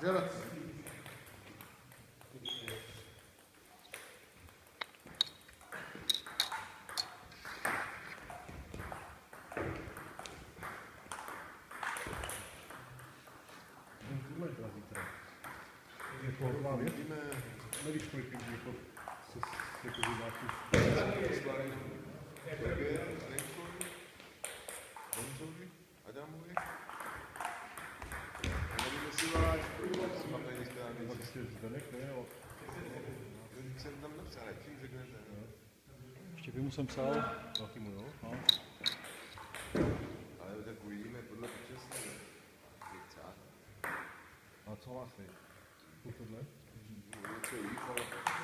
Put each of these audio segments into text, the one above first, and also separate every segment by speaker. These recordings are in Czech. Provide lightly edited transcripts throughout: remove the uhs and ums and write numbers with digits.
Speaker 1: Geraci. Nevíš, kolik lidí jako se diváků
Speaker 2: Honzovi, Adamovi. Nevím, jestli váš, si mám tady strany.
Speaker 1: prostě Zdenek, ne?
Speaker 2: Jsem tam napsal, jak tím řeknete.
Speaker 3: Štěpímu jsem psal.
Speaker 1: Velkýmu, jo?
Speaker 3: No.
Speaker 2: Ale tak uvidíme podle počasí.
Speaker 1: A co vás je? Tohle?
Speaker 2: Něco líp, ale...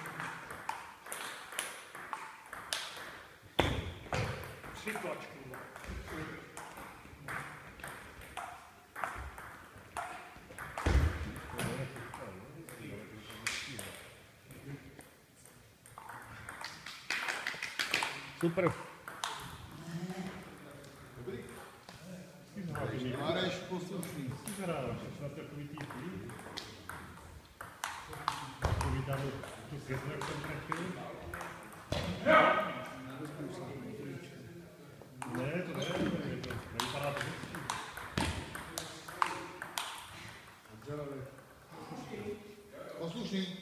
Speaker 4: Přitlačku.
Speaker 3: Super.
Speaker 1: Máreš poslušný.
Speaker 4: Vyhráváš, snad takový tý chvíli. Povídám tu světlu, jak jsem trefil. Ne, to nevypadá to hezčí.
Speaker 1: Poslušný.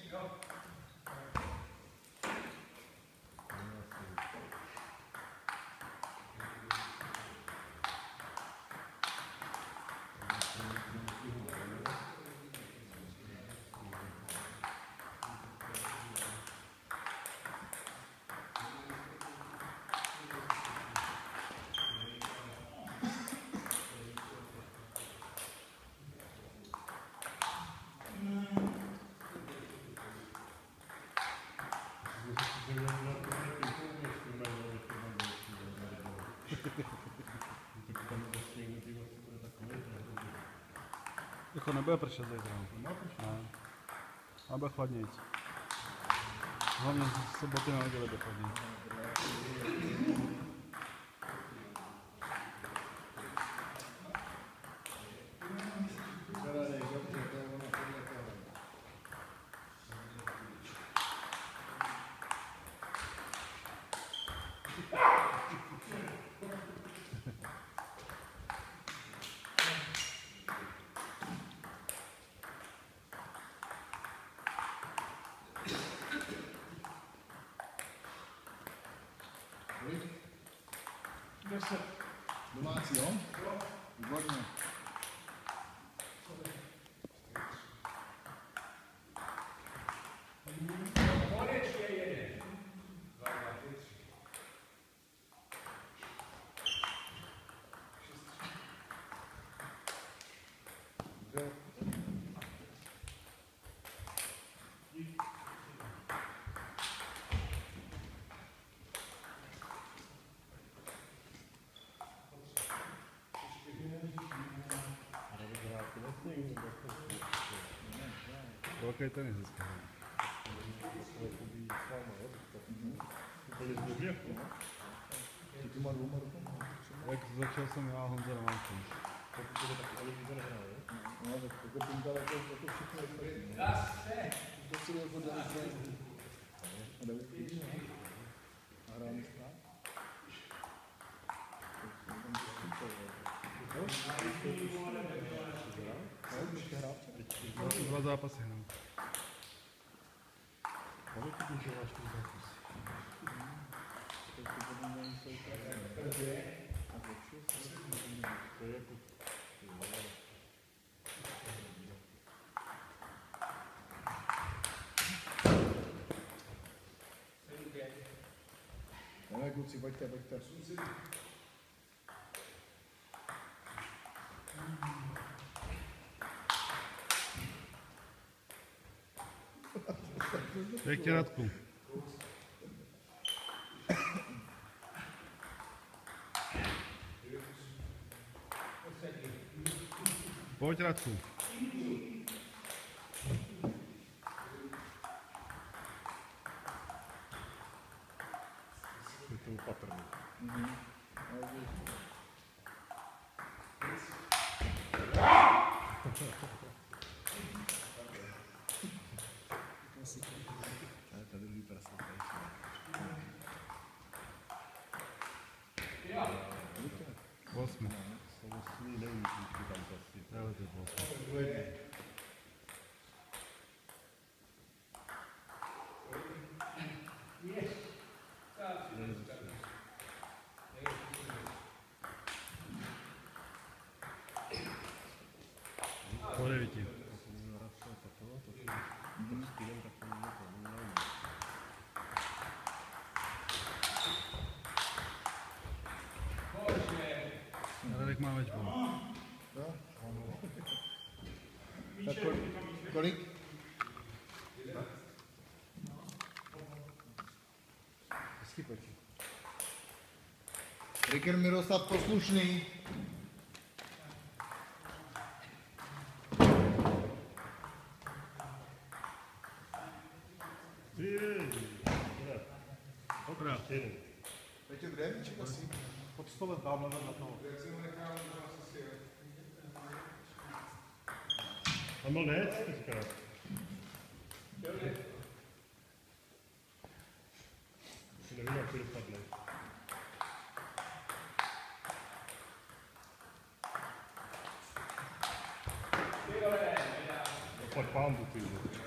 Speaker 3: Jako nebude pršet zítra. Ne. Ale bude chladnějc. Hlavně z soboty na neděli bude chladnějc. Domácí, jo? Výborně. Velký tenis dneska. Jak začal jsem já Honza Romančů. Dva zápasy hrál.
Speaker 1: Ne, kluci, pojďte.
Speaker 3: Pěkně Radku. Pojď Radku.
Speaker 1: Je to opatrný.
Speaker 5: Kolik?
Speaker 1: Hezký peči.
Speaker 5: Riker Miroslav Poslušný.
Speaker 3: Dobrá.
Speaker 2: Peťo, kde je míček asi?
Speaker 1: Pod stolem tamhle na toho.
Speaker 2: Jak si ho nechám, to asi je.
Speaker 4: Tam byl nec teďka. Nevím, jak to dopadne. Pojď pándu, ty.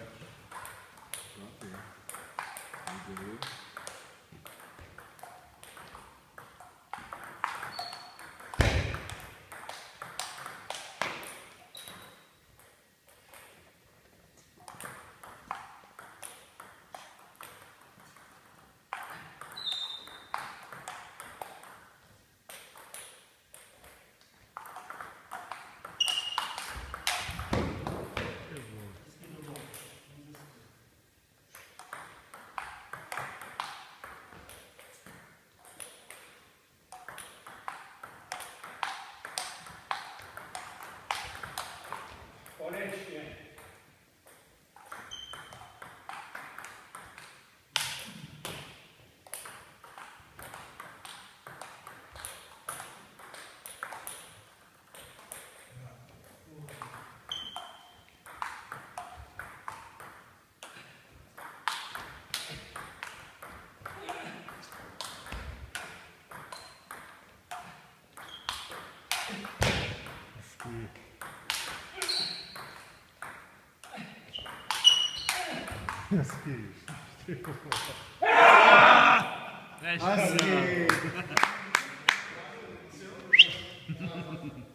Speaker 4: Hezký.
Speaker 5: Hezký.